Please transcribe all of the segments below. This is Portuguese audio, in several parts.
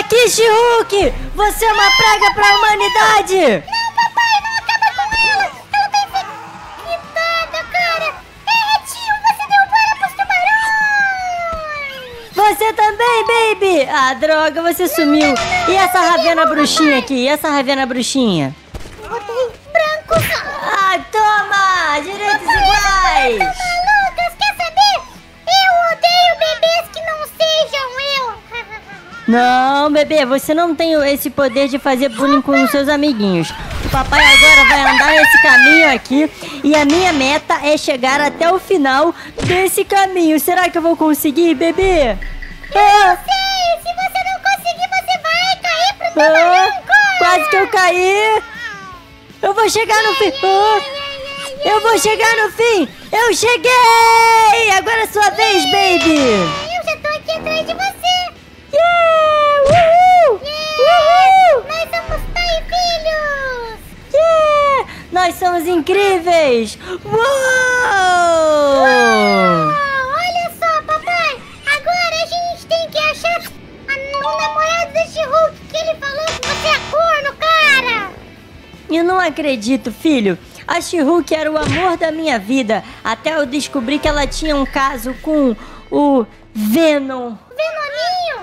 aqui, She-Hulk! Você é uma praga pra humanidade! Não, papai, não acaba com ela! Ela tá infectada, cara! Tio, você derrubou ela pros tubarões! Você também, baby! Ah, droga, você sumiu! E essa Ravena bruxinha aqui? E essa Ravena bruxinha? Odeio brancos! Ah, toma! Direitos iguais! Malucas, quer saber? Eu odeio bebês que não sejam eu! Não, bebê, você não tem esse poder de fazer bullying com os seus amiguinhos. O papai agora vai andar nesse caminho aqui e a minha meta é chegar até o final desse caminho. Será que eu vou conseguir, bebê? Sei! Se você não conseguir, você vai cair pro tubarão, cara! Quase que eu caí! Eu vou chegar no fim! Eu vou chegar no fim! Eu cheguei! Agora é sua vez, baby! Eu já tô aqui atrás de você! Yeah! Uhul! Uhul! Nós somos pai e filhos! Yeah! Nós somos incríveis! Uou! Olha só, papai! Agora a gente tem que achar o namorado desse Hulk que ele falou que você é corno, cara! Eu não acredito, filho. A She-Hulk era o amor da minha vida, até eu descobrir que ela tinha um caso com o Venom. Venominho!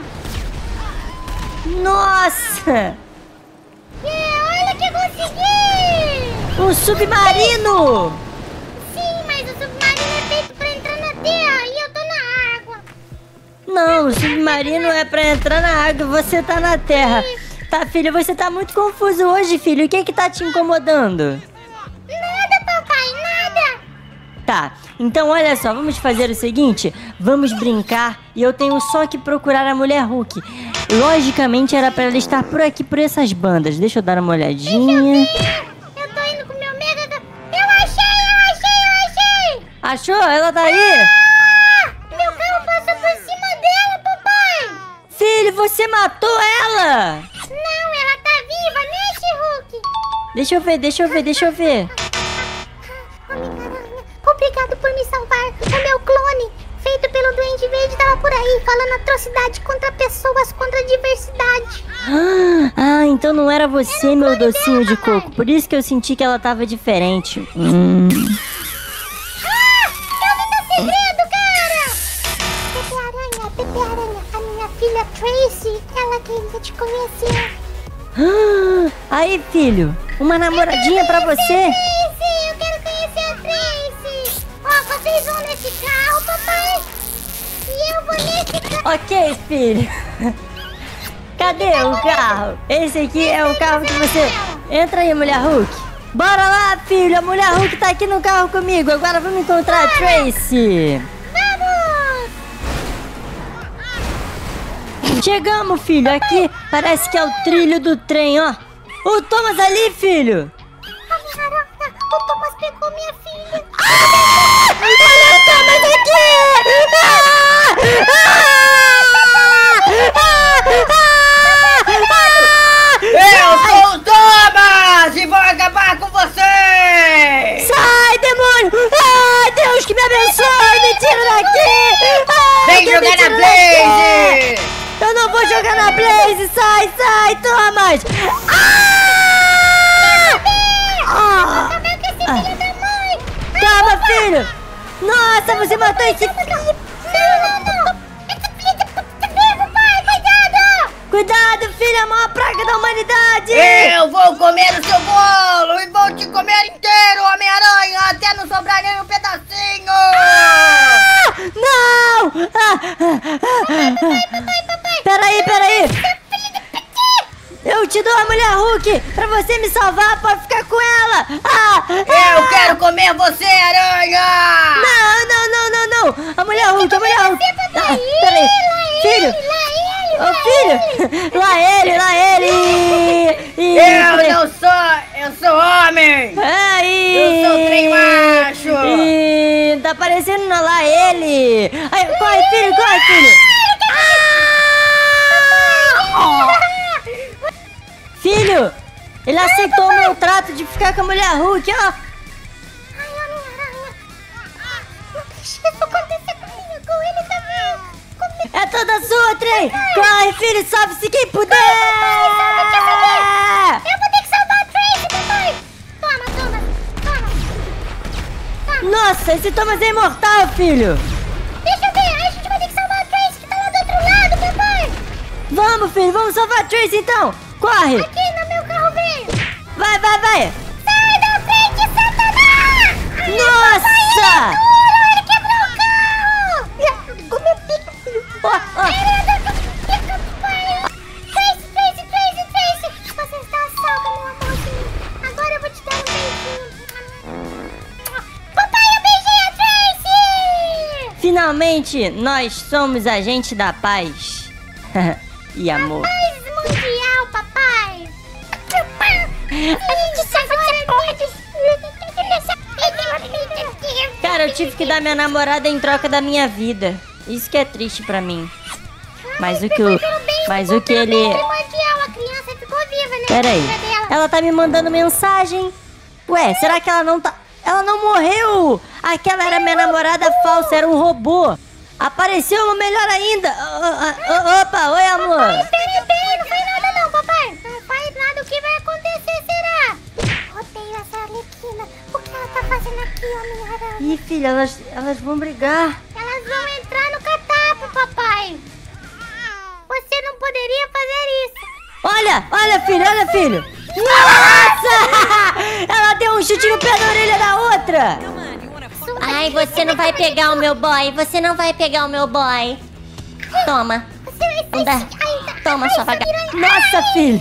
Nossa! Olha que eu consegui! Um submarino! Sim, mas o submarino é feito pra entrar na terra e eu tô na água. Não, o submarino é pra entrar na água e você tá na terra. Tá, filho, você tá muito confuso hoje, filho. O que tá te incomodando? Nada, papai, nada! Tá, então olha só, vamos fazer o seguinte. Vamos brincar e eu tenho só que procurar a Mulher Hulk. Logicamente era pra ela estar por aqui, por essas bandas. Deixa eu dar uma olhadinha. Eu tô indo com o meu mega... Eu achei! Achou? Ela tá aí? Meu carro passou por cima dela, papai! Filho, você matou ela! Não, ela tá viva, né, She-Hulk? Deixa eu ver. Homem-Aranha, obrigado por me salvar. O meu clone, feito pelo Duende Verde, tava por aí, falando atrocidade contra pessoas, contra a diversidade. Ah, então não era você, meu docinho de coco. Por isso que eu senti que ela tava diferente. Eu vi meu segredo, cara! Pepe Aranha, a minha filha Tracy, ela queria te conhecer. Aí, filho, uma namoradinha pra você? Tracy, eu quero conhecer a Tracy. Ó, vocês vão nesse carro, papai, e eu vou nesse carro. Ok, filho. Cadê o carro? Esse aqui é o carro que você... Entra aí, Mulher Hulk. Bora lá, filho. A Mulher Hulk tá aqui no carro comigo. Agora vamos encontrar a Tracy. Vamos! Chegamos, filho. Aqui parece que é o trilho do trem, ó. O Thomas ali, filho. Homem-Aranha, o Thomas pegou minha filha. Olha o Thomas aqui! Eu sou o Thomas e vou acabar com você! Sai, demônio! Ai, Deus que me abençoe! Me tira daqui! Ai, Vem Deus, me jogar na tira Blaze! daqui! Eu não vou jogar na Blaze! Sai, Thomas! Acabei com esse filho da mãe. Calma, filho! Nossa, você matou esse filho! Não! Esse filho tá vivo, pai, cuidado! Cuidado, filho! É a maior praga da humanidade! Eu vou comer o seu bolo e vou te comer inteiro, Homem-Aranha, até não sobrar nem um pedacinho! Não! Papai! Peraí! Eu te dou a Mulher Hulk pra você me salvar, pode ficar com ela! Eu quero comer você, Aranha! Não! A Mulher Hulk! Peraí! Filho! Ô, filho! Lá ele! Eu sou homem! Aí! Eu sou trem macho! Tá parecendo lá ele! Aí, corre, filho! Filho! Ele aceitou o meu trato de ficar com a Mulher Hulk, ó! Ai, Homem-Aranha! Não deixa isso acontecer comigo, com ele também! É toda sua, trem! Corre, filho, salve-se quem puder! Eu vou ter que salvar a Tracy, papai! Toma. Nossa, esse Thomas é imortal, filho! Deixa eu ver, a gente vai ter que salvar a Tracy que tá lá do outro lado, papai! Vamos, filho, vamos salvar a Tracy então! Corre! Aqui no meu carro velho! Vai! Sai da frente, Satanás! Nossa! Ele quebrou o carro! Como eu pico, filho? Tracy! Você está a salva, meu amorzinho! Agora eu vou te dar um beijinho! Papai, eu beijei a Tracy! Finalmente, nós somos agentes da paz e amor. Paz mundial, papai! A gente agora pode... Cara, eu tive que dar minha namorada em troca da minha vida. Isso que é triste pra mim. Mas o que ele... Primordial, a criança ficou viva, né? Pera aí. Ela tá me mandando mensagem. Ué, será que ela não tá... Ela não morreu! Aquela era minha namorada falsa, era um robô. Apareceu uma melhor ainda. Opa, oi, amor. Peraí, não faz nada não, papai. Não faz nada, o que vai acontecer, será? Odeio essa Arlequina. O que ela tá fazendo aqui, Homem-Aranha? Ih, filha, elas vão brigar. Elas vão entrar no catapo, papai. Você não poderia fazer isso. Olha, filho. Nossa! Ela deu um chute no pé da orelha da outra. Ai, você não vai pegar o meu boy. Toma. Toma, sua vagabunda. Nossa, filho.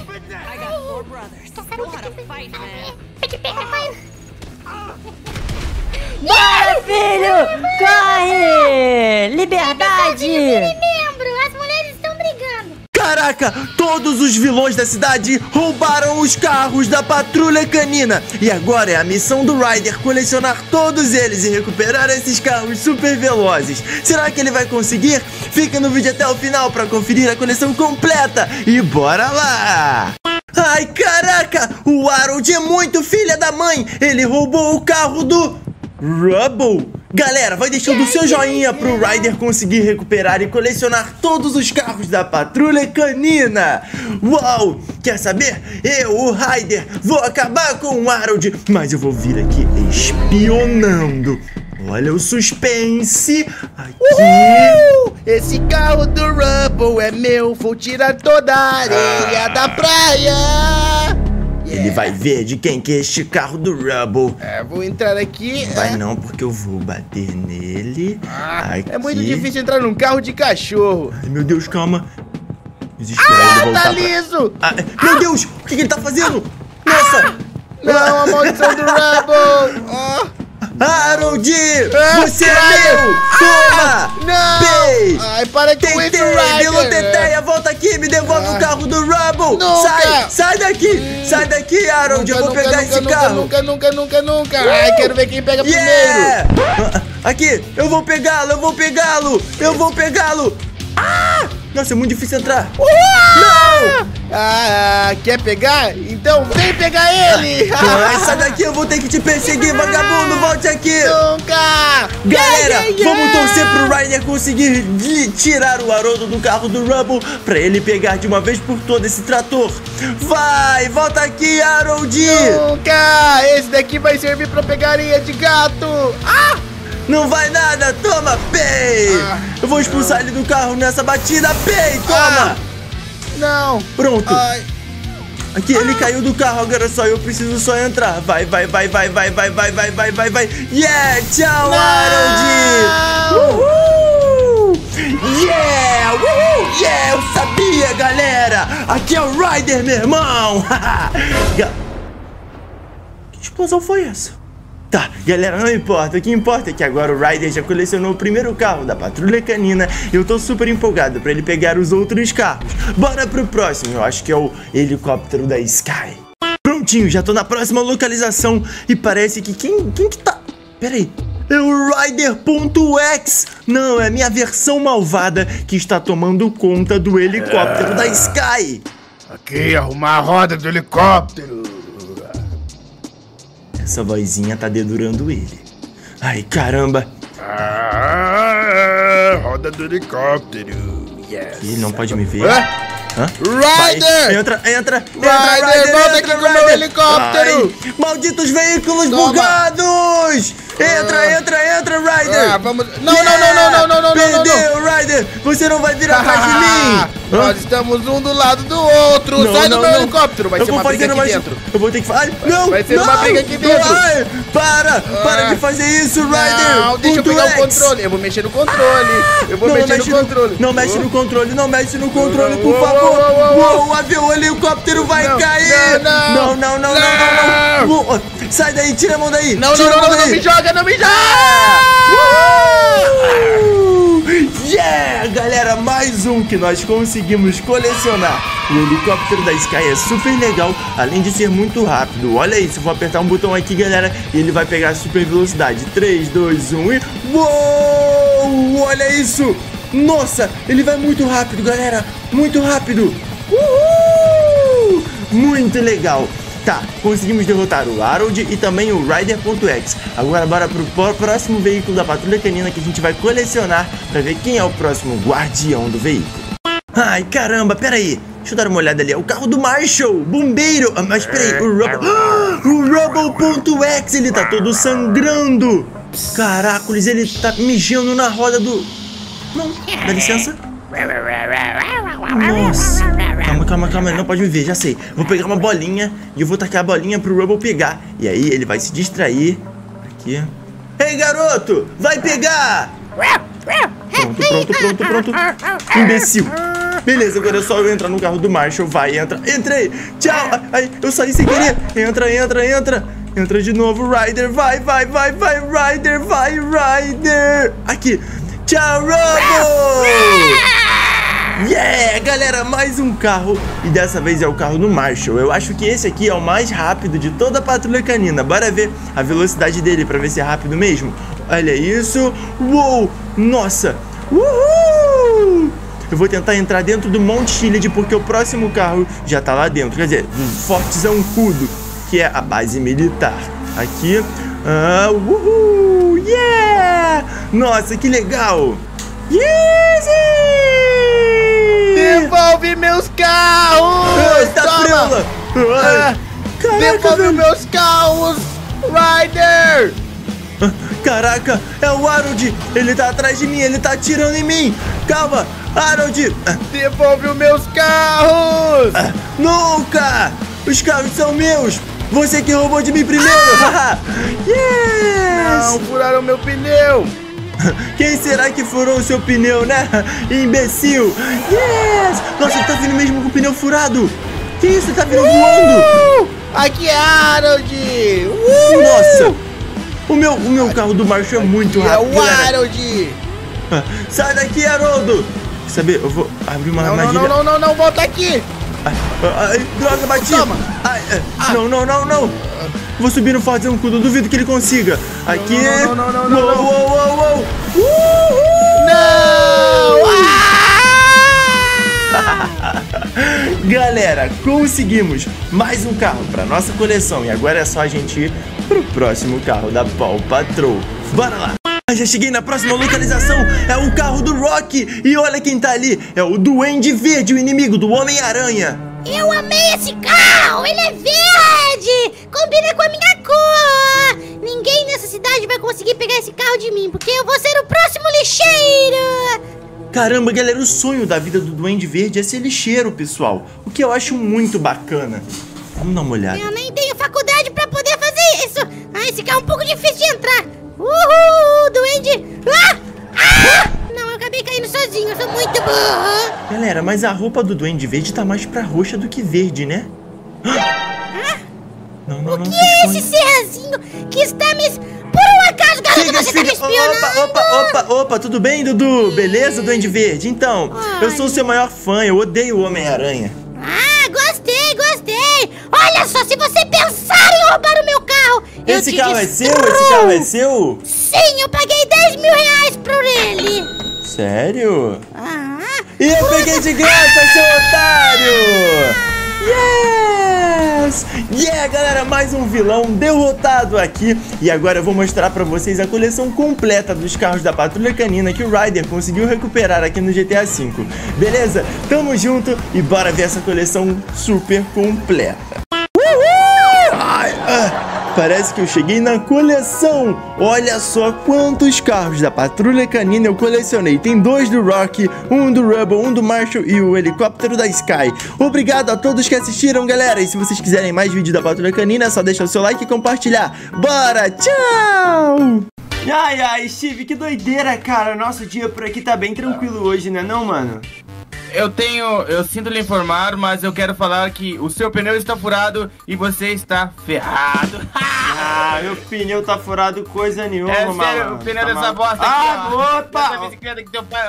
Bora, filho! Corre! Liberdade! As mulheres estão brigando. Caraca, todos os vilões da cidade roubaram os carros da Patrulha Canina. E agora é a missão do Ryder colecionar todos eles e recuperar esses carros super velozes. Será que ele vai conseguir? Fica no vídeo até o final para conferir a coleção completa. E bora lá! Ai, caraca! O Harold é muito filha da mãe! Ele roubou o carro do Rubble! Galera, vai deixando o seu joinha pro Ryder conseguir recuperar e colecionar todos os carros da Patrulha Canina! Uau! Quer saber? Eu, o Ryder, vou acabar com o Harold, mas eu vou vir aqui espionando. Olha o suspense aqui. Esse carro do Rubble é meu, vou tirar toda a areia da praia. Ele vai ver de quem que é este carro do Rubble. Vou entrar aqui. Vai não, porque eu vou bater nele. Aqui. É muito difícil entrar num carro de cachorro. Ai, meu Deus, calma. Esperar ele voltar tá liso! Meu Deus, o que ele tá fazendo? Nossa! Não, a maldição do Rubble! Harold! Você é meu! Toma! Não! Pei! Ai, para com isso, Ryder! Teteia, volta aqui, me devolve o carro do Rubble! Nunca! Sai daqui! Sai daqui, Harold! Eu vou pegar esse carro! Nunca! Ai, quero ver quem pega primeiro! Aqui! Eu vou pegá-lo! Ah! Nossa, é muito difícil entrar! Não! Quer pegar? Então vem pegar ele! Sai daqui, eu vou ter que te perseguir, vagabundo! Volte aqui! Nunca! Galera, vamos torcer pro Ryder conseguir tirar o Haroldo do carro do Rubble pra ele pegar de uma vez por todas esse trator. Vai, volta aqui, Harold! Nunca! Esse daqui vai servir pra pegar areia de gato! Não vai nada, toma, Pei! Eu vou expulsar ele do carro nessa batida, Pei, toma! Não! Pronto! Aqui, ele caiu do carro, agora eu preciso só entrar. Vai! Yeah! Tchau, Harold! Uhul! Yeah! Uhul! Yeah! Eu sabia, galera! Aqui é o Ryder, meu irmão! Que explosão foi essa? Tá, galera, não importa. O que importa é que agora o Ryder já colecionou o primeiro carro da Patrulha Canina e eu tô super empolgado pra ele pegar os outros carros. Bora pro próximo, eu acho que é o helicóptero da Sky. Prontinho, já tô na próxima localização e parece que quem que tá... Pera aí, é o Ryder.X. Não, é a minha versão malvada que está tomando conta do helicóptero da Sky. Ok, arrumar a roda do helicóptero. Essa vozinha tá dedurando ele. Ai, caramba. Roda do helicóptero. Yes. Ele não pode me ver. Hã? Hã? Ryder! Vai, entra, Ryder, volta aqui com o meu helicóptero! Ai, malditos veículos Toma. bugados! Entra, Ryder! Ah, vamos... Não. Perdeu, Ryder! Você não vai vir atrás de mim! Nós estamos um do lado do outro! Sai do meu helicóptero! Vai ser uma briga aqui dentro! Eu vou ter que... Ai, não! Vai ser uma briga aqui dentro! Ai, para de fazer isso, Ryder! Não, deixa eu pegar o controle! Eu vou mexer no controle! Não mexe no controle, por favor! Uou, o avião, o helicóptero vai cair! Não! Uou, sai daí, tira a mão daí! Não me joga! Yeah! Galera, mais um que nós conseguimos colecionar. O helicóptero da Sky é super legal, além de ser muito rápido. Olha isso, vou apertar um botão aqui, galera, e ele vai pegar a super velocidade. 3, 2, 1 e... Uou! Olha isso! Nossa, ele vai muito rápido, galera! Muito rápido! Uhul! Muito legal! Tá, conseguimos derrotar o Harold e também o Ryder.X. Agora bora pro próximo veículo da Patrulha Canina que a gente vai colecionar pra ver quem é o próximo guardião do veículo. Ai, caramba, peraí. Deixa eu dar uma olhada ali. É o carro do Marshall, bombeiro. Mas peraí, o Rubble.X, ele tá todo sangrando. Caracoles, ele tá mijando na roda do... Não, dá licença. Nossa. Calma, ele não pode me ver, já sei. Vou pegar uma bolinha e eu vou tacar a bolinha pro Rubble pegar. E aí ele vai se distrair. Aqui. Ei, garoto, vai pegar! Pronto. Imbecil. Beleza, agora é só eu entrar no carro do Marshall. Vai, entra. Entrei. Tchau. Ai, eu saí sem querer. Entra. Entra de novo, Ryder. Vai, Ryder. Vai, Ryder. Aqui. Tchau, Rubble. Yeah, galera, mais um carro. E dessa vez é o carro do Marshall. Eu acho que esse aqui é o mais rápido de toda a Patrulha Canina. Bora ver a velocidade dele pra ver se é rápido mesmo. Olha isso. Uou, nossa. Uhul. Eu vou tentar entrar dentro do Monte Chiliad porque o próximo carro já tá lá dentro. Quer dizer, do Forte Zancudo, que é a base militar. Aqui. Uhul. Yeah. Nossa, que legal. Easy! Devolve meus carros! Toma! Devolve meus carros, Ryder! Caraca, é o Harold! Ele tá atrás de mim, ele tá atirando em mim! Calma, Harold! Devolve os meus carros! Nunca! Os carros são meus! Você que roubou de mim primeiro! Yes! Não, furaram meu pneu! Quem será que furou o seu pneu, né? Imbecil! Yes! Nossa, ele tá vindo mesmo com o pneu furado! Que isso? Ele tá vindo voando! Aqui é Harold! Nossa! O meu carro do Marshall é muito rápido. É o Harold! Sai daqui, Haroldo! Quer saber? Eu vou abrir uma armadilha. Não, volta aqui! Ai, droga, bati! Toma! Não! Vou subir no Forte Zancudo, duvido que ele consiga. Aqui. Não! Uou! Não! Galera, conseguimos mais um carro para nossa coleção. E agora é só a gente ir pro próximo carro da Paw Patrol. Bora lá! Já cheguei na próxima localização. É o carro do Rocky. E olha quem tá ali. É o Duende Verde, o inimigo do Homem-Aranha. Eu amei esse carro! Ele é verde! Combina com a minha cor! Ninguém nessa cidade vai conseguir pegar esse carro de mim, porque eu vou ser o próximo lixeiro! Caramba, galera, o sonho da vida do Duende Verde é ser lixeiro, pessoal. O que eu acho muito bacana. Vamos dar uma olhada. Eu nem tenho faculdade pra poder fazer isso! Esse carro é um pouco difícil de entrar! Uhul, Duende! Não, eu acabei caindo sozinho, eu sou muito burro! Galera, mas a roupa do Duende Verde tá mais pra roxa do que verde, né? Não, o que é esse serrazinho que está me... Por um acaso, garoto, você tá me espionando? Opa, tudo bem, Dudu? Beleza, Duende Verde? Então, eu sou o seu maior fã, eu odeio o Homem-Aranha. Gostei! Olha só, se você pensar em roubar o meu carro, Esse carro é seu? Esse carro é seu? Sim, eu paguei 10 mil reais por ele! Sério? E eu peguei de graça, seu otário! Yes! Yeah, galera, mais um vilão derrotado aqui. E agora eu vou mostrar pra vocês a coleção completa dos carros da Patrulha Canina que o Ryder conseguiu recuperar aqui no GTA V. Beleza? Tamo junto e bora ver essa coleção super completa. Parece que eu cheguei na coleção. Olha só quantos carros da Patrulha Canina eu colecionei. Tem 2 do Rocky, um do Rubble, um do Marshall e o helicóptero da Sky. Obrigado a todos que assistiram, galera. E se vocês quiserem mais vídeos da Patrulha Canina, é só deixar o seu like e compartilhar. Bora, tchau! Ai, Steve, que doideira, cara. Nosso dia por aqui tá bem tranquilo hoje, né não, mano? Eu sinto lhe informar, mas eu quero falar que o seu pneu está furado e você está ferrado. Meu pneu tá furado coisa nenhuma, mano. É sério, o pneu dessa bosta aqui, ó. Opa! Dessa bicicleta que teu pai...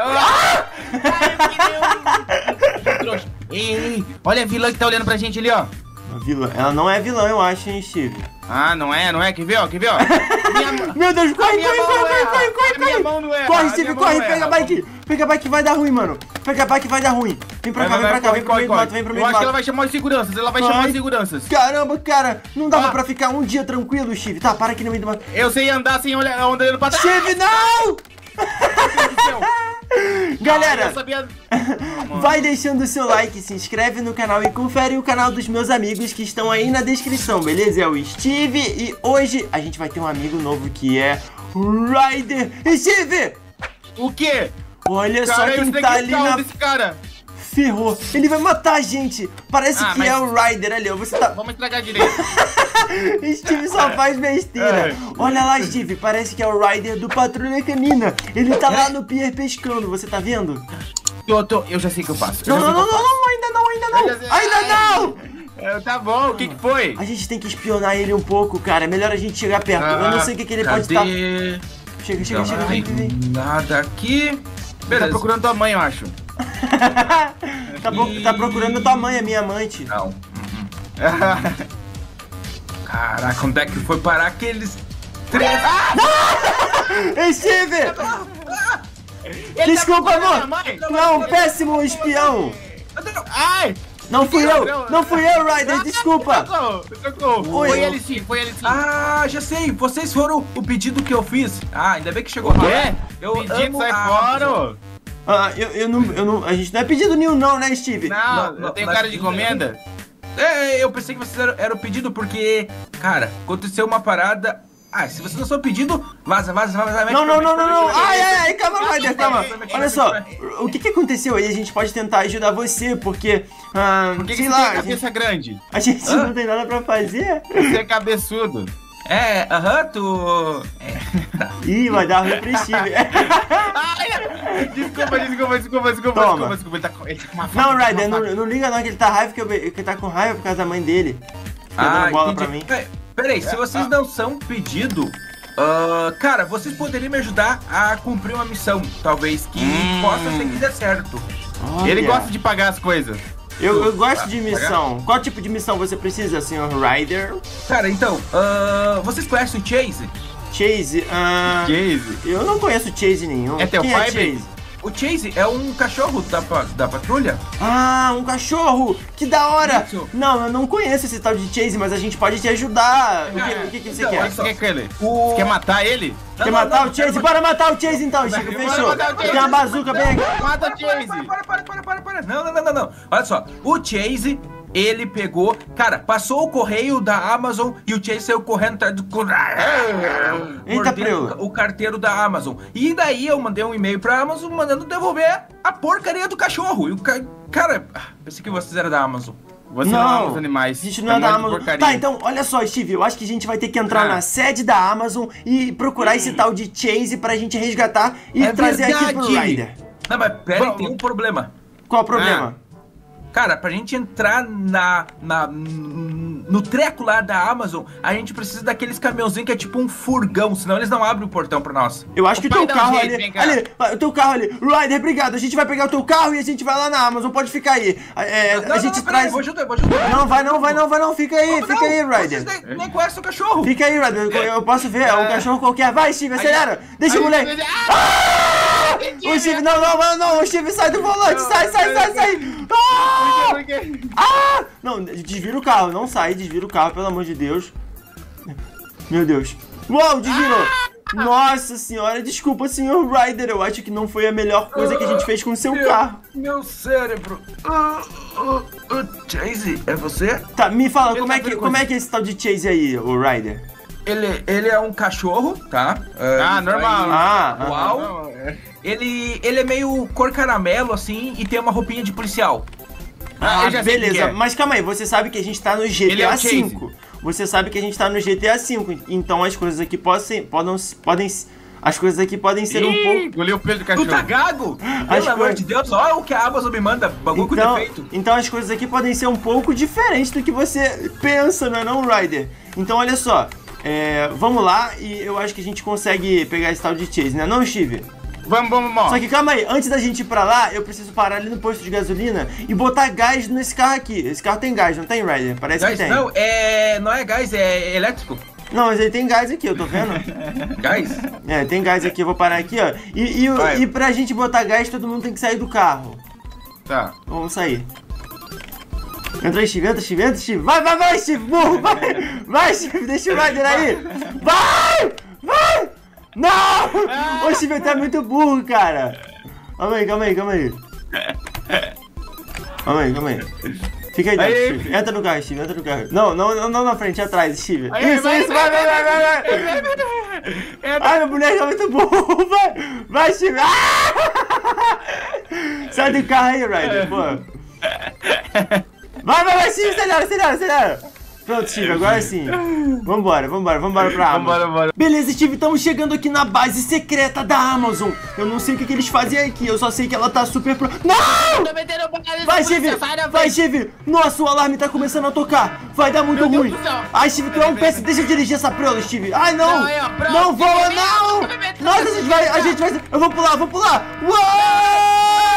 Pneu! Ei, olha a vilã que tá olhando pra gente ali, ó. Vilã? Ela não é vilã, eu acho, hein, Steve? Ah, não é? Quer ver, ó? Meu Deus, corre! Minha mão não é. Corre, Steve, corre, pega a bike. Pega a bike, vai dar ruim, mano. Pega a bike, vai dar ruim. Vem pra cá, vem pro meio do mato, vem pro meio do mato. Eu acho que ela vai chamar os seguranças, Caramba, cara, não dava pra ficar um dia tranquilo, Steve. Tá, para aqui no meio do mato. Eu sei andar sem olhar, olhando pra trás. Steve, não! Galera, vai deixando o seu like, se inscreve no canal e confere o canal dos meus amigos que estão aí na descrição, beleza? É o Steve e hoje a gente vai ter um amigo novo que é o Ryder. Steve! O quê? Olha só quem tá ali na... desse cara. Ferrou, ele vai matar a gente. Parece que é o Ryder ali, ó. Você tá... Vamos estragar direito. Steve só faz besteira. Olha lá, Steve, parece que é o Ryder do Patrulha Canina. Ele tá lá no pier pescando, você tá vendo? Eu já sei o que eu faço. Não, ainda não. Tá bom, o que foi? A gente tem que espionar ele um pouco, cara. É melhor a gente chegar perto. Eu não sei o que ele pode estar... Chega, vem. Nada aqui. Beleza. Tá procurando tua mãe, eu acho. Tá procurando tua mãe, a minha amante. Não. Caraca, onde é que foi parar aqueles 3? Steve! Desculpa, amor! Não, péssimo espião! Ai! Não fui eu, Ryder, desculpa! Socorro. Foi ele sim. Ah, já sei, vocês foram o pedido que eu fiz. Ah, ainda bem que chegou lá. Eu pedido sai fora! Eu não, a gente não é pedido nenhum não, né, Steve? Não, eu tenho cara de encomenda. Eu pensei que vocês eram o pedido porque, cara, aconteceu uma parada. Se vocês não são pedido, vaza. Não. Ai, calma, Ryder, calma. Olha só, o que aconteceu aí? A gente pode tentar ajudar você, porque... Por que você tem a cabeça grande? A gente não tem nada pra fazer. Você é cabeçudo. Tu... Ih, vai dar ruim pro Steve. Desculpa. Ele tá com uma faca. Não, Ryder, não liga não que ele tá com raiva por causa da mãe dele. Fica dando bola pra mim. Peraí, se vocês não são pedido, cara, vocês poderiam me ajudar a cumprir uma missão, talvez, que possa ser que dê certo. Olha. Ele gosta de pagar as coisas. Eu gosto de missão. Qual tipo de missão você precisa, senhor Ryder? Cara, então, vocês conhecem o Chase? Chase? Chase? Eu não conheço Chase nenhum. É teu pai, Chase? O Chase é um cachorro da patrulha. Um cachorro! Que da hora! Isso. Não, eu não conheço esse tal de Chase, mas a gente pode te ajudar. O que você quer? Você quer com ele? Você quer matar ele? Quer matar o Chase? Bora matar o Chase então, Chico. Fechou. Tem uma bazuca bem aqui. Mata o Chase! Para. Não. Olha só, o Chase... Ele pegou, cara, passou o correio da Amazon e o Chase saiu correndo atrás do o carteiro da Amazon. E daí eu mandei um e-mail pra Amazon mandando devolver a porcaria do cachorro. E o cara, pensei que vocês eram da Amazon. Você não ama os animais. A gente não é da Amazon. Tá, então, olha só, Steve, eu acho que a gente vai ter que entrar na sede da Amazon e procurar esse tal de Chase pra gente resgatar e trazer aqui pro Ryder. Não, mas pera aí, tem um problema. Qual o problema? Cara, pra gente entrar no treco lá da Amazon, a gente precisa daqueles caminhãozinhos que é tipo um furgão, senão eles não abrem o portão pra nós. Eu acho que o teu carro ali, o teu carro ali. Ryder, obrigado, a gente vai pegar o teu carro e a gente vai lá na Amazon, pode ficar aí. A gente traz... Vou ajudar. Não, vai não, fica aí, Ryder. Vocês nem conhecem o cachorro. Fica aí, Ryder, eu posso ver, é um cachorro qualquer. Vai, Steve, acelera, deixa o moleque. O Steve, não, o Steve sai do volante, sai. Ah! Por quê? Ah! Não, desvira o carro, não sai, desvira o carro, pelo amor de Deus. Meu Deus. Uau, desvirou. Nossa senhora, desculpa, senhor Ryder, eu acho que não foi a melhor coisa que a gente fez com o seu carro. Meu cérebro. Chase, é você? Tá, me fala, Ele como tá é que perigoso. é esse tal de Chase aí, o Ryder? Ele é um cachorro, tá? Normal. Uau. Não, é. Ele é meio cor caramelo, assim, e tem uma roupinha de policial. Eu já sei quem beleza, é. mas calma aí, você sabe que a gente tá no Ele é GTA o Chase. V. Você sabe que a gente tá no GTA V, então as coisas aqui as coisas aqui podem ser um pouco... Engoliu o pelo do Tu cachorro. tá gago? As Pelo amor coisas- de Deus, olha o que a Amazon me manda, bagulho com defeito. Então as coisas aqui podem ser um pouco diferentes do que você pensa, não é não, Ryder? Então olha só, vamos lá e eu acho que a gente consegue pegar esse tal de Chase, né não, Steve? Vamos. Só que calma aí, antes da gente ir pra lá, eu preciso parar ali no posto de gasolina e botar gás nesse carro aqui. Esse carro tem gás, não tem, Ryder? Parece Gás, que tem. não é gás, é elétrico. Não, mas ele tem gás aqui, eu tô vendo. Gás? Tem gás aqui, eu vou parar aqui, ó. Vai. E pra gente botar gás, todo mundo tem que sair do carro. Tá. Vamos sair. Entra, Steve. Vai, Steve, burro, vai. Vai, Steve, deixa o Ryder aí. Vai! Não! Ô, Steve, tu é muito burro, cara. Calma aí. Calma aí. Fica aí dentro, Aí. Steve. Entra no carro, Steve, Não na frente, atrás, Steve. Aí, Isso, vai. vai. Ai, meu boneco é muito burro, vai, Steve. Ah! Sai do carro aí, Ryder, pô. Vai, Steve, acelera. Pronto, Steve, agora sim. Vambora pra Amazon. Vambora. Beleza, Steve, estamos chegando aqui na base secreta da Amazon. Eu não sei o que eles fazem aqui, eu só sei que ela tá super pro... Não! Vai, Steve! Nossa, o alarme tá começando a tocar. Vai dar muito Meu ruim. Deus do céu. Ai, Steve, tu é um péssimo. Deixa eu dirigir essa prola, Steve. Ai, não! Não, aí, ó, pronto. Não voa, Steve, não! vem, vem, Nossa, a gente vai... Eu vou pular. Uou!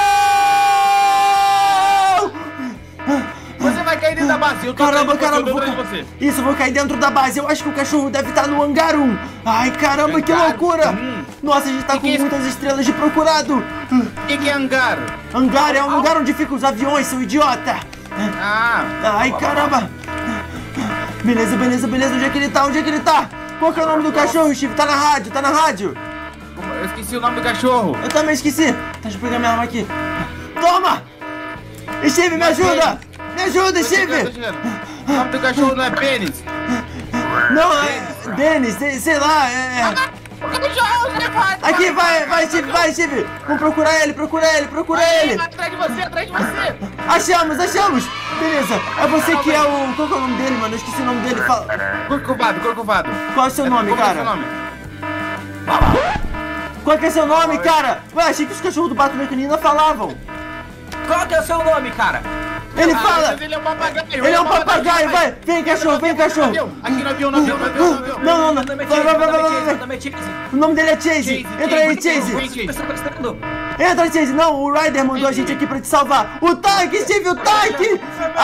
Você vai cair dentro da base. Eu tô Caramba, atrás de você, eu tô vou atrás de você. Isso, vou cair dentro da base. Eu acho que o cachorro deve estar no hangar 1. Ai, caramba, que Hangar loucura. 1. Nossa, a gente tá Que com é isso? muitas estrelas de procurado. O que é hangar? Hangar é um lugar onde ficam os aviões, seu idiota. Ai, caramba. Beleza. Onde é que ele tá? Qual que é o nome do cachorro, Steve? Tá na rádio. Eu esqueci o nome do cachorro. Eu também esqueci. Deixa eu pegar minha arma aqui. Toma! Steve, me ajuda! Tô chegando. O nome do cachorro não é pênis. Não, Denis, sei lá, Aqui, vai, Steve! Vamos procurar ele! Atrás de você. Achamos! Beleza, é você que é o... Qual que é o nome dele, mano? Eu esqueci o nome dele, fala... Corcovado. Qual é o seu nome, Como é cara? seu nome? Qual que é seu nome, cara? Ué, achei que os cachorros do Patrulha Canina falavam. Qual que é o seu nome, cara? Ele fala... Mas ele é um papagaio. Ele é um papagaio, vai! Vem, cachorro! Aqui no avião. Não, Meu nome é Chase, meu nome é Chase. o nome dele é Chase! Entra aí, Chase! Você tá prestando? Entra, Chase! Não, o Ryder mandou a gente aqui pra te salvar! O tanque, Steve, o tanque!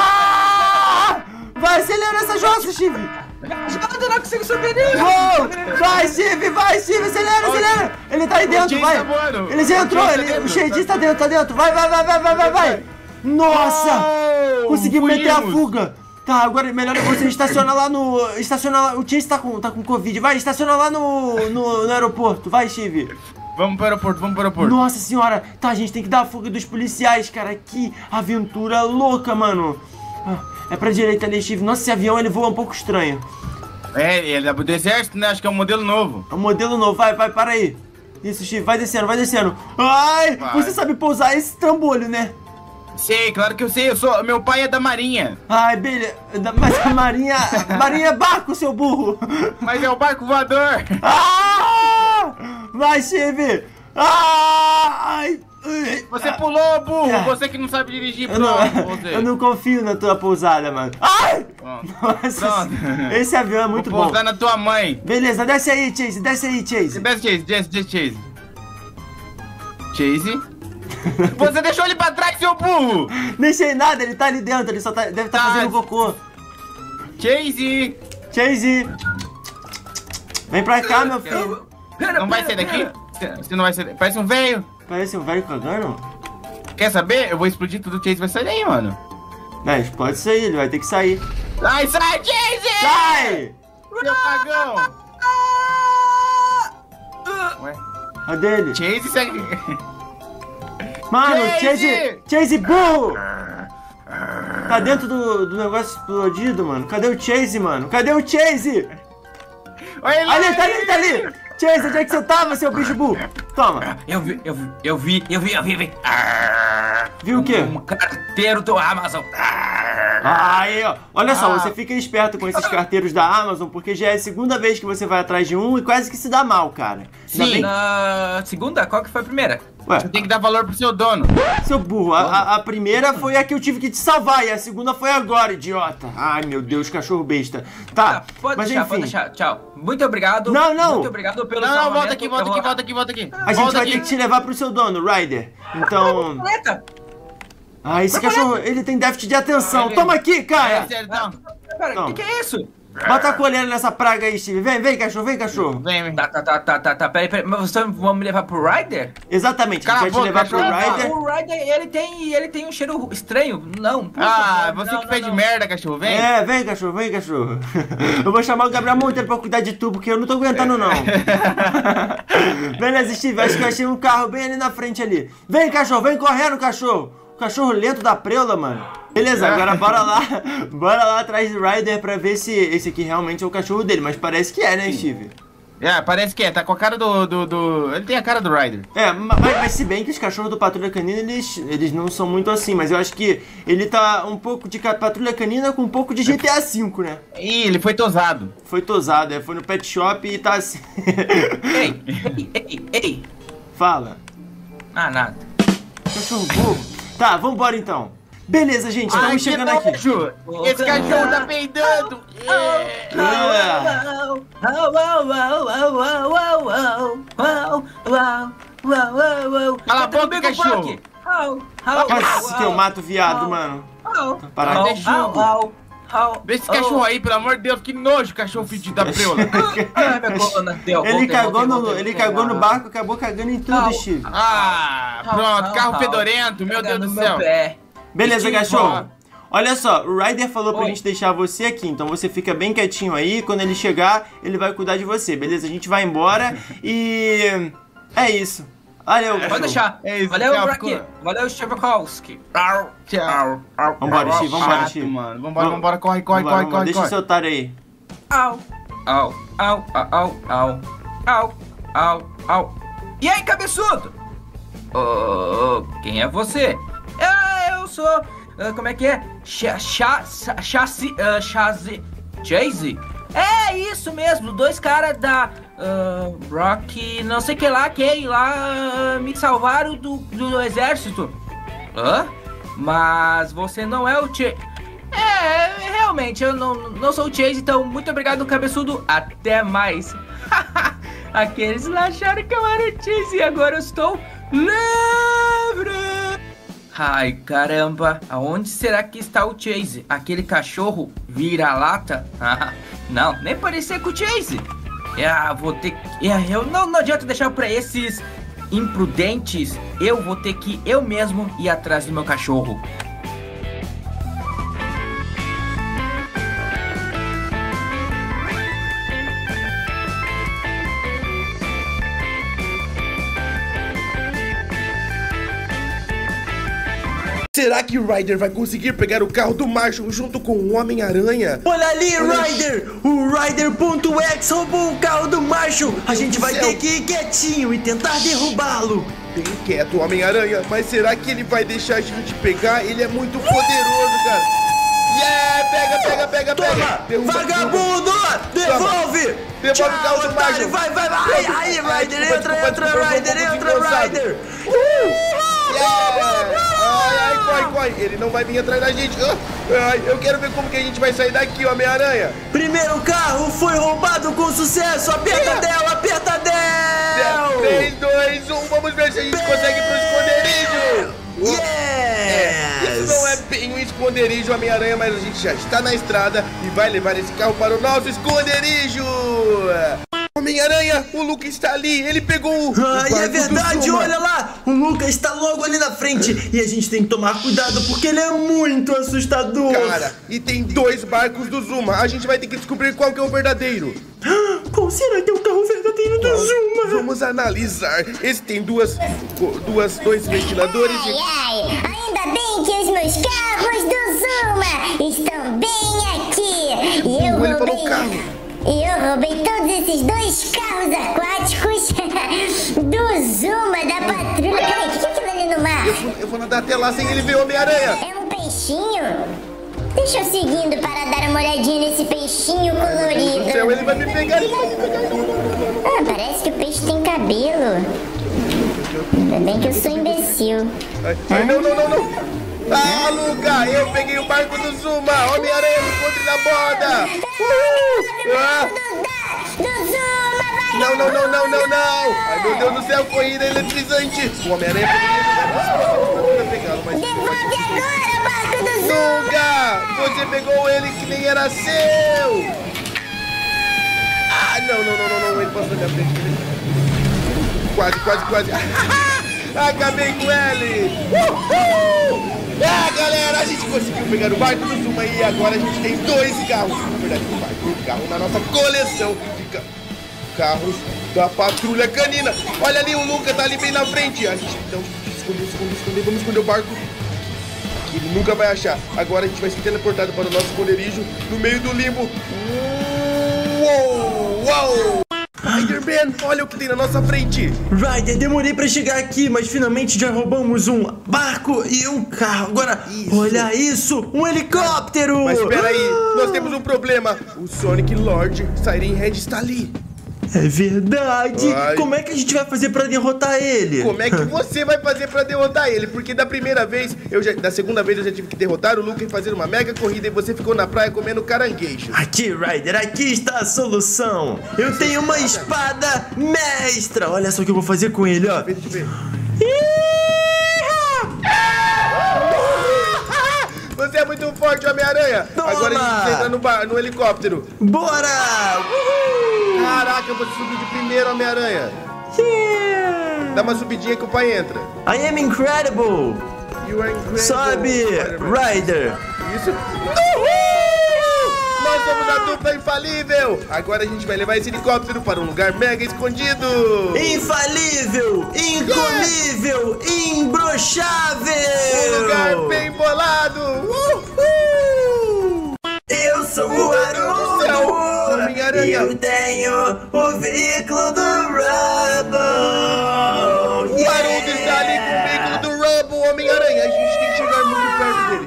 Ah! Vai, acelera essa jossa, Steve! Eu não consigo subir nisso. Uou! Vai, Steve, acelera! Ele tá aí dentro, Chase vai! tá voando. Ele já entrou, O Chase tá dentro. o Chase tá dentro! Vai! Nossa! Conseguimos meter a fuga! Tá, agora melhor é você estacionar lá no... O Chase tá com Covid. Vai, estaciona lá no aeroporto. Vai, Steve. Vamos para o aeroporto. Nossa senhora. Tá, a gente tem que dar a fuga dos policiais, cara. Que aventura louca, mano. É pra direita ali, Steve. Nossa, esse avião, ele voa um pouco estranho. Ele é do exército, né? Acho que é um modelo novo. É um modelo novo. Vai, para aí. Isso, Steve. Vai descendo. Ai, Vai. você sabe pousar esse trambolho, né? Sei, claro que eu sei. Meu pai é da Marinha. Ai, beleza. Mas a Marinha é barco, seu burro. Mas é o barco voador. Ah! Vai, Steve. Ai. Você pulou, burro. É. Você que não sabe dirigir, Eu não, você. eu não confio na tua pousada, mano. Ai! Pronto. Nossa, Pronto. esse avião é muito Vou bom. pousar na tua mãe. Beleza, desce aí, Chase. Chase. Chase. Você deixou ele pra trás, seu burro. Deixei nada, ele tá ali dentro, ele só deve estar fazendo cocô. Chase. Chase! Vem pra cá, meu filho. Não vai sair daqui? Você não vai sair. Parece um velho. Parece um velho cagando. Quer saber? Eu vou explodir tudo, o Chase vai sair daí, mano. Não, explode isso aí, ele vai ter que sair. Sai, Chase! Sai! Seu cagão! Ué? Cadê ele? Chase segue. Mano, Chase! Chase burro! Tá dentro do negócio explodido, mano. Cadê o Chase, mano? Cadê o Chase? Olha ele! Ali, tá ali! Chase, onde é que você tava, seu bicho burro? Toma! Eu vi. Viu o quê? Um carteiro do Amazon. Aí, ó. Olha só, você fica esperto com esses carteiros da Amazon, porque já é a segunda vez que você vai atrás de um e quase que se dá mal, cara. Ainda Sim. bem- Na segunda, qual que foi a primeira? Ué, Você tem que dar valor pro seu dono. seu burro, a primeira foi a que eu tive que te salvar e a segunda foi agora, idiota. Ai, meu Deus, cachorro besta. Tá, Pode mas deixar, enfim. pode deixar. Tchau. Muito obrigado. Não. Muito obrigado pelo Não, salvamento. volta aqui. A gente Volta vai aqui. ter que te levar pro seu dono, Ryder. Então... Eita, Ah, esse cachorro, ele tem déficit de atenção. Toma aqui, É, cara. sério, não. cara, Não. o que é isso? Bota a coleira nessa praga aí, Steve. Vem, cachorro, vem, cachorro. Vem. Tá, peraí. Mas vocês vão me levar pro Ryder? Exatamente, a Cala gente vai te a boca, levar pro cachorro. Ryder. O Ryder, ele tem um cheiro estranho. Não, por Ah, favor, você não, que fez não. de merda, cachorro. Vem. É, vem, cachorro. Eu vou chamar o Gabriel Monteiro pra cuidar de tu, porque eu não tô aguentando, não. Beleza, Steve, acho que eu achei um carro bem ali na frente ali. Vem, cachorro, vem correndo, cachorro. O cachorro lento da preula, mano. Beleza, agora bora lá atrás do Ryder pra ver se esse aqui realmente é o cachorro dele. Mas parece que é, né, Steve? É, parece que é. Tá com a cara do... Ele tem a cara do Ryder. É, mas se bem que os cachorros do Patrulha Canina, eles não são muito assim. Mas eu acho que ele tá um pouco de Patrulha Canina com um pouco de GTA V, né? Ih, ele foi tosado. Foi tosado, foi no pet shop e tá assim. Ei. Fala. Ah, nada. Cachorro burro. Tá, vambora então. Beleza, gente, estamos chegando aqui. Esse cachorro tá peidando. Cala a boca, cachorro. Quase que eu mato o viado, mano. Parado. Vê esse cachorro aí, pelo amor de Deus. Que nojo, cachorro fedido da preula. Ele cagou no barco, acabou cagando em tudo, Steve. Ah, pronto. Carro fedorento. Meu Deus do céu. Beleza, Steve, cachorro. Olha só, o Ryder falou pra Oi. gente deixar você aqui, então você fica bem quietinho aí. Quando ele chegar, ele vai cuidar de você, beleza? A gente vai embora e... é isso. Valeu, Pode cachorro. deixar. É isso, Valeu, tchau, Rocky. ficou. Valeu, Chevakowski. Tchau. Vambora, Steve, vambora, Chato, Steve. mano. Vambora. Corre. Deixa o seu otário aí. E aí, cabeçudo? Quem é você? Eu sou... como é que é? Chase... Chase? É isso mesmo, dois caras da... Rock... não sei que lá, quem lá... me salvaram do exército. Hã? Mas você não é o Chase... realmente, eu não sou o Chase, então muito obrigado, cabeçudo. Até mais. Aqueles lá acharam que eu era o Chase e agora eu estou livre. Ai, caramba, aonde será que está o Chase? Aquele cachorro vira-lata? Não, nem parecia com o Chase. Vou ter que... não adianta deixar pra esses imprudentes. Eu vou ter que eu mesmo ir atrás do meu cachorro. Será que o Ryder vai conseguir pegar o carro do Marshall junto com o Homem-Aranha? Olha ali, Ryder! O Ryder.x roubou o carro do Marshall! A gente vai ter que ir quietinho e tentar derrubá-lo! Bem quieto, Homem-Aranha, mas será que ele vai deixar a gente pegar? Ele é muito poderoso, cara! Yeah, pega! Toma! Derruba, Vagabundo! Devolve! Devolve o carro do Marshall! Vai! Aí, Ryder! Entra, Ryder! Ai, corre! Ele não vai vir atrás da gente! Ai, eu quero ver como que a gente vai sair daqui, Homem-Aranha! Primeiro carro foi roubado com sucesso! Aperta dela! 3, 2, 1, vamos ver se a gente consegue ir pro esconderijo! Isso não é bem um esconderijo, Homem-Aranha, mas a gente já está na estrada e vai levar esse carro para o nosso esconderijo! Homem-Aranha, o Luca está ali, ele pegou o E é barco do verdade, Zuma. olha lá, o Luca está logo ali na frente e a gente tem que tomar cuidado porque ele é muito assustador. Cara, e tem 2 barcos do Zuma, a gente vai ter que descobrir qual que é o verdadeiro. Qual será que é o carro verdadeiro do Zuma? Vamos analisar. Esse tem dois ventiladores e... Ai, ainda bem que os meus carros do Zuma estão bem aqui. E eu Ele falou carro. roubei todos esses 2 carros aquáticos do Zuma, da patrulha. Peraí, o que é aquilo ali no mar? Eu vou nadar até lá sem ele ver o Homem-Aranha. É um peixinho? Deixa eu seguindo para dar uma olhadinha nesse peixinho colorido. No céu, ele vai me pegar, ele vai me pegar. Ah, parece que o peixe tem cabelo. Ainda bem que eu sou imbecil. Ai, não. Ah, Luca, eu peguei o barco do Zuma. Homem-Aranha, me encontre na borda. Ah. Do Zuma, vai! Não. Ai, meu Deus do céu, corrida eletrizante. O Homem-Aranha poderia pegá-lo, mas... Devolve agora o barco do Zuma! Luca, você pegou ele que nem era seu. Ah, não, ele passou na minha frente. Quase. Acabei com ele. Galera, a gente conseguiu pegar o barco do Zuma e agora a gente tem 2 carros. Na verdade, um carro na nossa coleção de carros da Patrulha Canina. Olha ali, o Luca tá ali bem na frente. A gente então esconder, vamos esconder o barco. Que ele nunca vai achar. Agora a gente vai ser teleportado para o nosso esconderijo no meio do limbo. Uou! Spider-Man, olha o que tem na nossa frente. Ryder, demorei pra chegar aqui, mas finalmente já roubamos um barco e um carro. Agora, olha isso, um helicóptero. Mas espera aí, nós temos um problema. O Sonic Lord Siren Head está ali. É verdade. Ai. Como é que a gente vai fazer pra derrotar ele? Como é que você vai fazer pra derrotar ele? Porque da primeira vez, da segunda vez eu já tive que derrotar o Luca e fazer uma mega corrida e você ficou na praia comendo caranguejo. Aqui, Ryder, aqui está a solução. Eu tenho uma espada mestra. Olha só o que eu vou fazer com ele, ó. Deixa eu ver. Você é muito forte, Homem-Aranha. Toma. Agora a gente precisa entrar no helicóptero. Bora! Caraca, eu vou subir de primeiro, Homem-Aranha. Yeah! Dá uma subidinha que o pai entra. I am incredible. You are incredible. Sobe, Ryder. Isso. Nós somos a dupla infalível. Agora a gente vai levar esse helicóptero para um lugar mega escondido. Infalível, incomível, imbrochável. Um lugar bem bolado. Eu sou o Haroldo e eu tenho o veículo do Rubble. O Haroldo está ali com o veículo do Rubble, Homem-Aranha. A gente tem que chegar muito perto dele.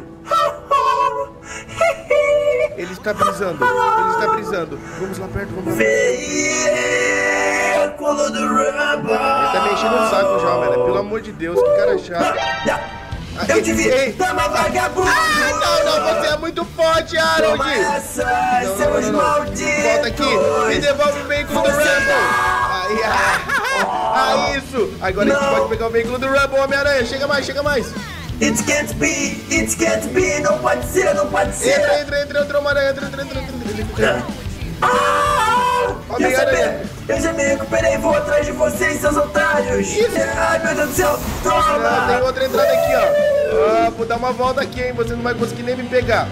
Ele está brisando. Vamos lá perto, vamos lá perto. Veículo do Rubble. Ele tá me enchendo o saco já, velho. Pelo amor de Deus, que cara chato. Eu te vi, toma vagabundo. Não, você é muito forte, Harold. Toma essa, seus malditos. Volta aqui, me devolve o veículo do Rubble. Isso. Agora a gente pode pegar o veículo do Rubble, Homem-Aranha. Chega mais. It can't be, não pode ser. Entra, Homem-Aranha, entra. Homem-Aranha. Eu já me recuperei, vou atrás de vocês, seus otários. Ai, meu Deus do céu, toma. Tem outra entrada aqui, ó. Vou dar uma volta aqui, hein, você não vai conseguir nem me pegar.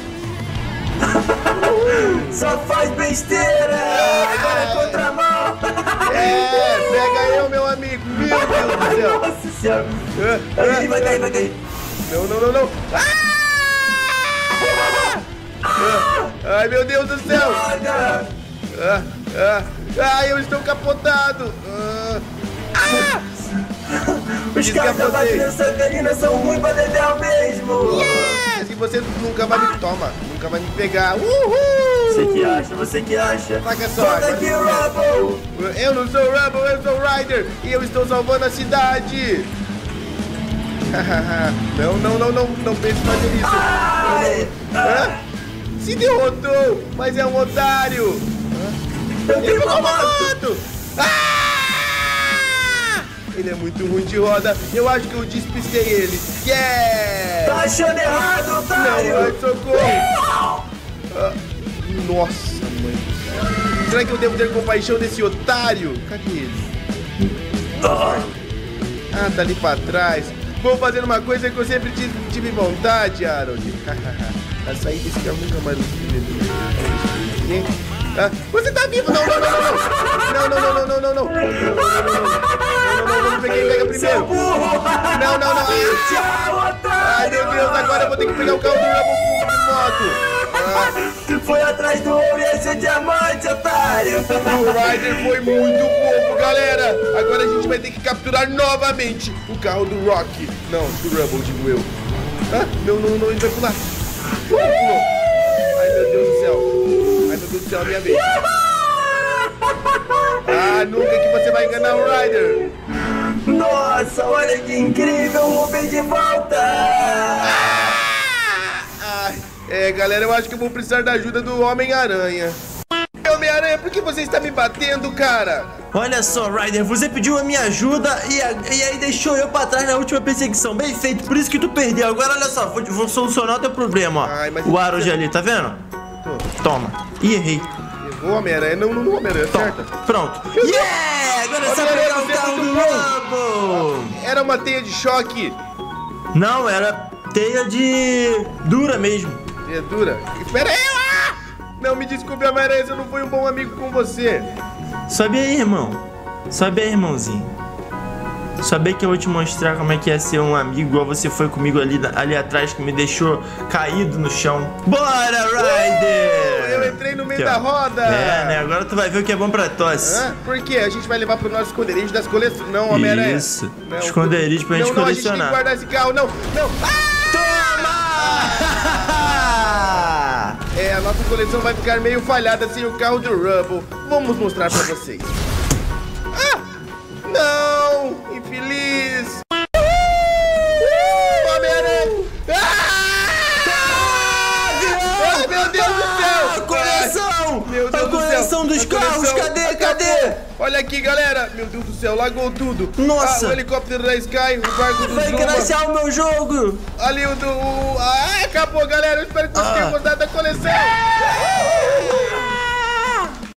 Só faz besteira. Agora é contramão. Pega eu, meu amigo. Meu Deus do céu. Nossa senhora. Vai cair. Não. Ai, meu Deus do céu. Eu estou capotado. Os carros da Patrulha Canina são ruins pra Dedéu mesmo. E você nunca vai me pegar. Você que acha. Saca só. Solta aqui o Rubble. Eu não sou o Rubble, eu sou o Ryder. E eu estou salvando a cidade. Não pense em fazer isso. Se derrotou, mas é um otário. Ele pegou uma moto. Ele é muito ruim de roda. Eu acho que eu despistei ele. Tá achando errado, otário. Não, socorro. Nossa, mãe. Será que eu devo ter compaixão desse otário? Cadê ele? Ah, tá ali pra trás. Vou fazer uma coisa que eu sempre tive vontade, Harold. A sair desse carro nunca mais no filho. Ah, você tá vivo? Não. Não, pega primeiro. Não. Ai, meu Deus, agora eu vou ter que pegar o carro do Rubble de moto. Tu foi atrás do ouro e esse diamante, otário. O Ryder foi muito bobo, galera. Agora a gente vai ter que capturar novamente o carro do Rocky. Não, do Rubble, digo eu. Ah, não, ele vai pular. Ele pulou. Ai, meu Deus do céu, é a minha vez. Ah, nunca que você vai enganar o Ryder. Nossa, olha que incrível, o Ruben de volta. Galera, eu acho que eu vou precisar da ajuda do Homem-Aranha. Homem-Aranha, por que você está me batendo, cara? Olha só, Ryder, você pediu a minha ajuda e aí deixou eu pra trás na última perseguição. Bem feito, por isso que tu perdeu. Agora, olha só, vou solucionar o teu problema, ó. O Harold ali, tá vendo? Toma. Ih, errei. Errou, Homem-Aranha? Não, Homem-Aranha, certo? Pronto. Yeah! Agora é só pegar o carro do Rubble. Era uma teia de choque. Não, era teia de dura mesmo. Teia dura? Espera aí! Não, me desculpe, Homem-Aranha, eu não fui um bom amigo com você. Sobe aí, irmão. Sobe aí, irmãozinho. Sobe que eu vou te mostrar como é que é ser um amigo igual você foi comigo ali atrás, que me deixou caído no chão. Bora, Ryder! Eu entrei no meio da roda. É, né? Agora tu vai ver o que é bom pra tosse. Por quê? A gente vai levar pro nosso esconderijo das coleções. Não, Homem-Aranha. Isso. Não, esconderijo pra gente colecionar. Não, a gente tem que guardar esse carro. Não. A nossa coleção vai ficar meio falhada sem o carro do Rubble. Vamos mostrar pra vocês. Não! Infeliz! Homem-Aranha! Meu Deus do céu! A coleção! Meu Deus a coleção dos carros! Cadê? Olha aqui, galera! Meu Deus do céu, lagou tudo! Nossa! O helicóptero da Sky, o barco do Vai crashar o meu jogo! Ali o do... acabou, galera! Eu espero que vocês tenham gostado da coleção!